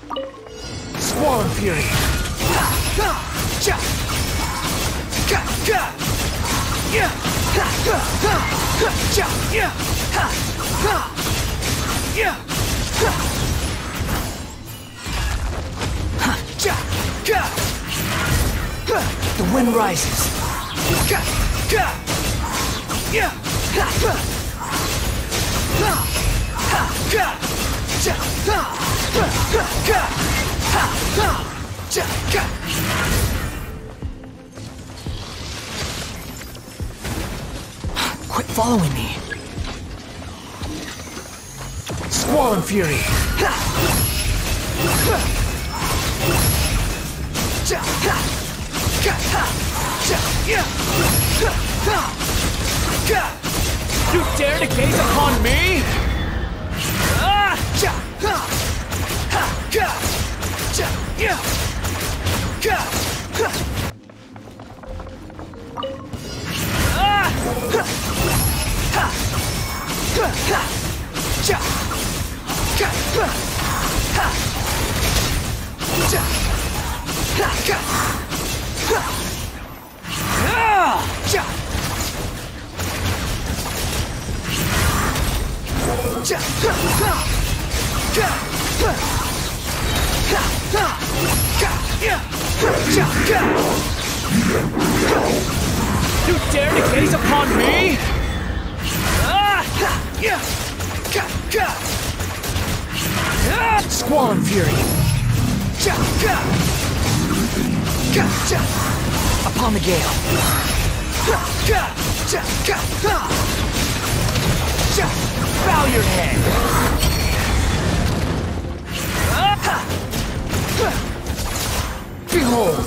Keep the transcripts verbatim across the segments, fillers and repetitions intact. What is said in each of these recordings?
Squall and Fury. The wind rises. Quit following me. Squall and Fury. You dare to gaze upon me? You dare to gaze upon me? Squall and Fury. Upon the gale. Bow your head. Behold.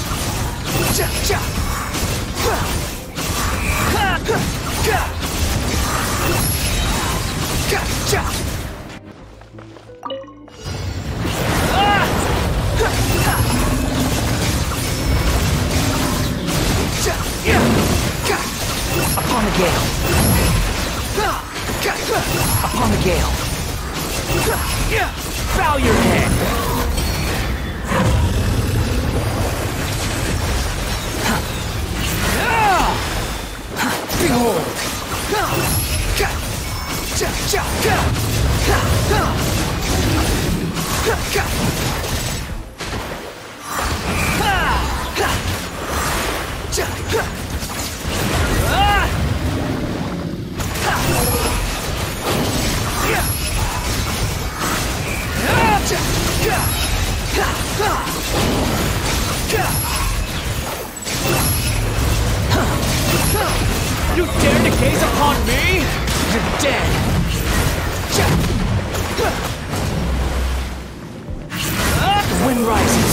Upon the gale. Upon the gale. Bow your head. Behold. You dare to gaze upon me? You're dead. The wind rises.